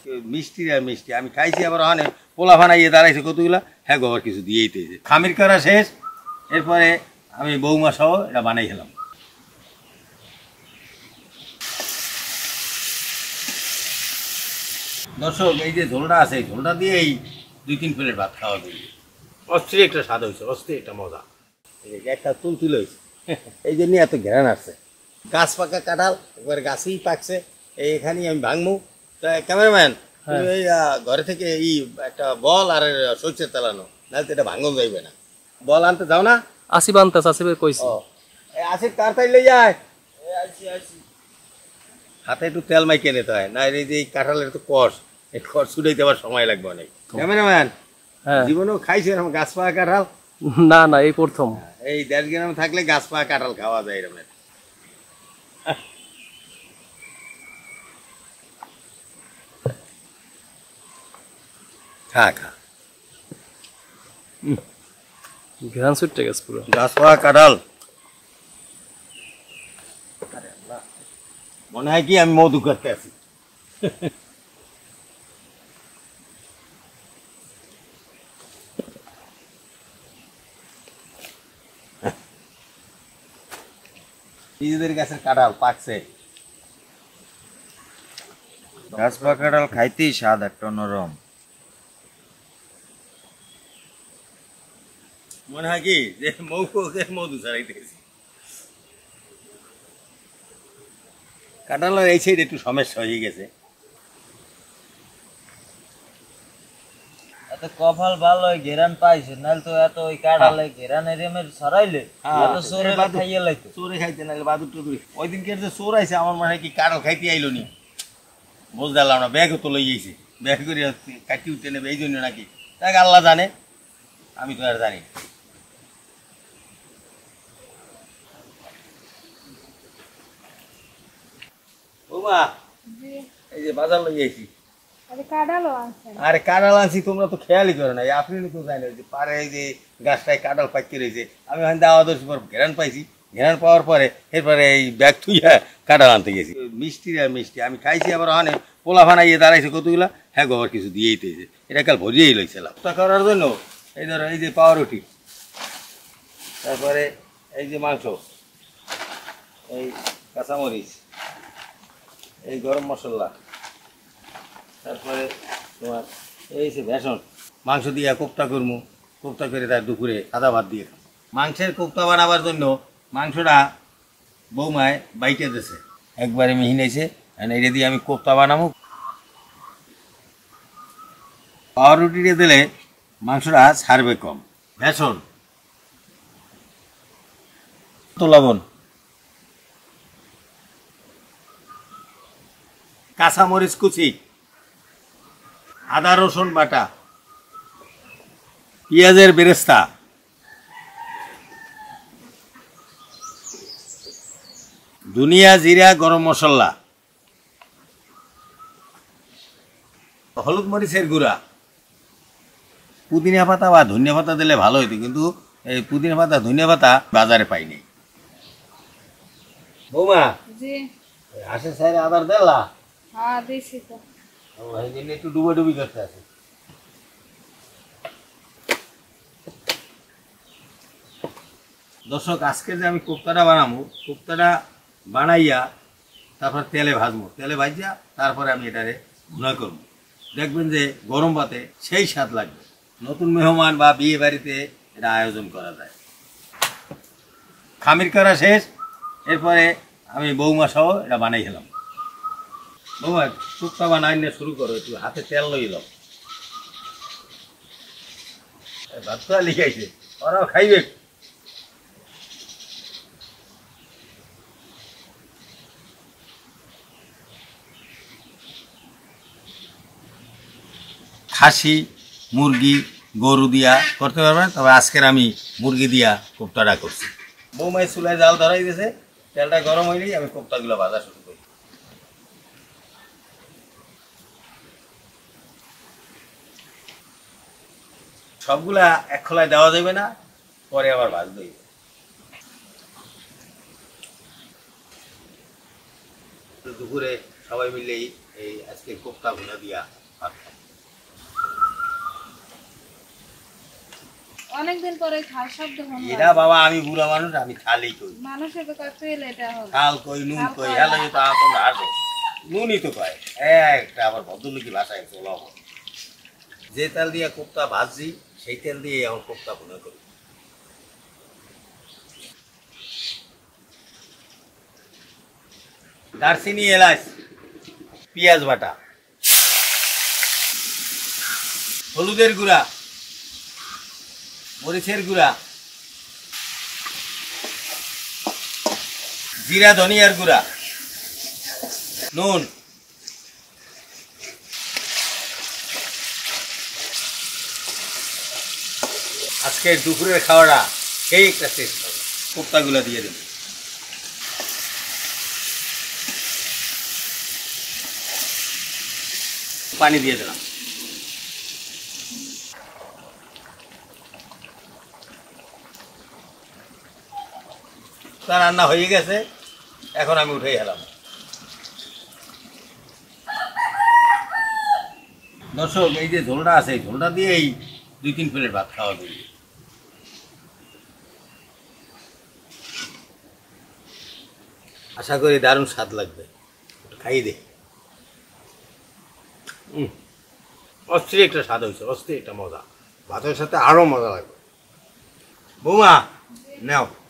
মিষ্টি আর মিষ্টি আমি খাইছি আবার ওখানে পোলা ফানাইয়ে দাঁড়াইছে কতগুলা হ্যাঁ গোবর কিছু দিয়েই দিয়েছে খামির করা শেষ এরপরে আমি বৌমা সহ এটা বানাই খেলাম দর্শক এই যে ঝোলটা আছে এই ঝোলটা দিয়েই 2-3 প্লেট ভাত খাওয়া যাবে অস্থির একটা স্বাদ হয়েছে অস্থির একটা মজা একটা তুল হয়েছে এই জন্যই এত ঘেরান আসছে গাছ পাকা কাঁঠাল একবার গাছেই পাকছে এইখানেই আমি ভাঙবো তা ক্যামেরাম্যান তুমি এই ঘরে থেকে এই একটা বল আর সরষের তেলানো নাহলে তো এটা ভাঙন যাইবে না বল আনতে যাও না আসিব আনতেছ আসিবের কইছি আসিফ তাড়াতাড়ি লই যায় হাতে একটু তেল মাইকে নিতে হয় না এই যে কাঁঠালের তো কষ এই কষ ছুটাইতে আবার সময় লাগবে অনেক ক্যামেরাম্যান জীবনেও খাইছে এরকম গাছ পাকা কাঁঠাল না না এই প্রথম এই 1.5 গ্রাম থাকলে গাছ পাকা কাঁঠাল খাওয়া যায় এরকম খা খা ঘ্রাণ ছুটে গেছে পুরো গাছ পাকা কাঁঠাল মনে হয় কি আমি মধু করতে আছি নিজেদের গাছের কাঁঠাল পাকছে গাছ পাকা কাঁঠাল খাইতেই স্বাদ একটা নরম মনে হয় কি যে মৌকে মধু ছাড়াইতেছি কাঁঠালের এই সাইড একটু সমস্যা হয়ে গেছে এত কপাল ভালো ঘেরান পাইছে নাহলে তো এত ওই কাঁঠালে ঘেরানের রেমের ছড়াইলে এত চোরে খাইয়ে লাইতো চোরে খাইতে নাহলে বাদুর টুকুরি ওই দিনকে যে চোর আইছে আমার মনে হয় কি কাঁঠাল খাইতে আইলো নি বুঝতে পারলাম না ব্যাগও তো লই যাইছে ব্যাগ করে কাটি উঠতে নেবে এই জন্য নাকি তাকে আল্লাহ জানে আমি তো আর জানি বৌমা এই যে বাজার লই যাইছি আরে কাঁঠাল আনছি তোমরা তো খেয়ালই করো না আপনি তো জানেন যে পারে এই যে গাছটায় কাঁঠাল পাইতে রয়েছে আমি ওখানে দাওয়া দোষ পর ঘেরান পাইছি ঘেরান পাওয়ার পরে এরপরে এই ব্যাগ থুইয়া কাঁঠাল আনতে গেছি মিষ্টি আর মিষ্টি আমি খাইছি আবার ওখানে পোলা ফানাইয়ে দাঁড়াইছে কতগুলা হ্যাঁ গোবর কিছু দিয়েই দিয়েছে এটা কাল ভরিয়েই লইছিলাম তা করার জন্য এই ধরো এই যে পাউরুটি তারপরে এই যে মাংস এই কাঁচামরিচ এই গরম মশলা তারপরে তোমার এই যে বেসন মাংস দিয়ে কোপ্তা করবো কোপ্তা করে তার দুপুরে সাদা ভাত দিয়ে মাংসের কোপ্তা বানাবার জন্য মাংসটা বৌমায় বাইটে দিয়েছে একবারে মিহি নিয়েছে এটা দিয়ে আমি কোপ্তা বানাবো পাউরুটিটা দিলে মাংসটা ছাড়বে কম বেসন তো লবণ কাঁচামরিচ কুচি আদা রসুন বাটা পেঁয়াজের বেরেস্তা ধনিয়া জিরা গরম মশলা হলুদ মরিচের গুঁড়া পুদিনা পাতা বা ধনিয়া পাতা দিলে ভালো হইতো কিন্তু এই পুদিনা পাতা ধনিয়া পাতা বাজারে পাইনি বৌমা হাসে সাইরে আদার দিলা একটু ডুবি করতে আছে দর্শক আজকে যে আমি কোপ্তাটা বানাবো কোপ্তাটা বানাইয়া তারপর তেলে ভাজবো তেলে ভাজিয়া তারপরে আমি এটারে ভুনা করবো দেখবেন যে গরম ভাতে সেই স্বাদ লাগবে নতুন মেহমান বা বিয়ে বাড়িতে এটা আয়োজন করা যায় খামির করা শেষ এরপরে আমি বৌমা সহ এটা বানাই খেলাম বৌমা কোপ্তা বানাই নিয়ে শুরু করো একটু হাতে তেল লইল ভাত তো লিখাইছে ওরাও খাইবে খাসি মুরগি গরু দিয়া করতে পারবেন তবে আজকের আমি মুরগি দিয়া কোপ্তাটা করছি বৌমায় চুলায় জাল ধরাই দিয়েছে তেলটা গরম হইলেই আমি কোপ্তাগুলো ভাজা শুরু করি সবগুলা এক খোলায় দেওয়া যাবে না পরে আবার ভাজতে হইবে দুপুরে সবাই মিলেই এই আজকে কোপ্তা ভুনা দিয়া ভাত খাই। অনেকদিন পরে খাল শব্দ হলো। এটা বাবা আমি বুড়া মানুষ, আমি খালি কই। মানুষের তো কয় পেলে এটা হলো। খাল কই, নুন কই, হ্যালো তো তোমরা আসো। নুনই তো কয়। একটা আবার ভদ্রলোকি ভাষায় চলা হয়। যে তেল দিয়ে কোপ্তা ভাজি সেই তেল দিয়ে এখন কোপ্তা ভুনা করি। দারচিনি, এলাচ, পেঁয়াজ বাটা, হলুদের গুঁড়া, মরিচের গুঁড়া, জিরা ধনিয়ার গুঁড়া, নুন, আজকের দুপুরের খাওয়াটা সেই একটা টেস্ট হবে। কোপ্তাগুলো দিয়ে দেব। পানি দিয়ে দিলাম। তা রান্না হয়ে গেছে, এখন আমি উঠে গেলাম। দর্শক, এই যে ঝোলটা আছে, ঝোলটা দিয়েই 2-3 প্লেট ভাত খাওয়া যাবে। আশা করি দারুণ স্বাদ লাগবে, খাইয়ে দে। অস্থির একটা স্বাদ হয়েছে, অস্থির একটা মজা। ভাতের সাথে আরো মজা লাগবে। বৌমা নাও।